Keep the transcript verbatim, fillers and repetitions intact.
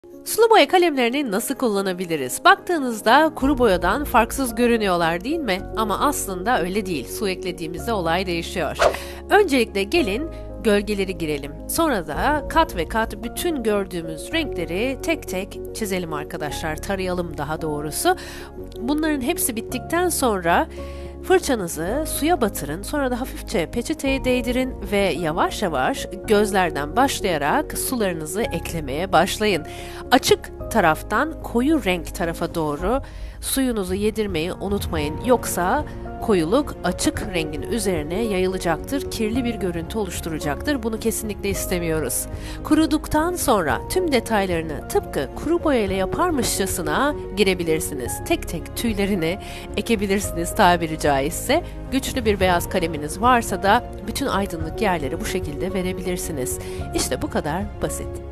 Sulu boya kalemlerini nasıl kullanabiliriz? Baktığınızda kuru boyadan farksız görünüyorlar değil mi? Ama aslında öyle değil. Su eklediğimizde olay değişiyor. Öncelikle gelin gölgeleri girelim. Sonra da kat ve kat bütün gördüğümüz renkleri tek tek çizelim arkadaşlar. Tarayalım daha doğrusu. Bunların hepsi bittikten sonra fırçanızı suya batırın, sonra da hafifçe peçeteye değdirin ve yavaş yavaş gözlerden başlayarak sularınızı eklemeye başlayın. Açık taraftan koyu renk tarafa doğru suyunuzu yedirmeyi unutmayın. Yoksa koyuluk açık rengin üzerine yayılacaktır, kirli bir görüntü oluşturacaktır. Bunu kesinlikle istemiyoruz. Kuruduktan sonra tüm detaylarını tıpkı kuru boya ile yaparmışçasına girebilirsiniz. Tek tek tüylerini ekebilirsiniz tabiri caizse. Güçlü bir beyaz kaleminiz varsa da bütün aydınlık yerleri bu şekilde verebilirsiniz. İşte bu kadar basit.